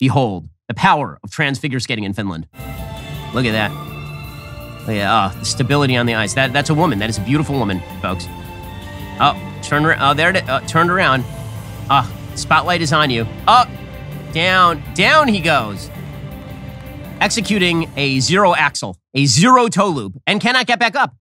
Behold, the power of trans figure skating in Finland. Look at that. Look at the stability on the ice. That's a woman. That is a beautiful woman, folks. Oh, turn around. Oh, there it is. Turned around. Spotlight is on you. Up, down, down he goes. Executing a zero axel, a zero toe loop, and cannot get back up.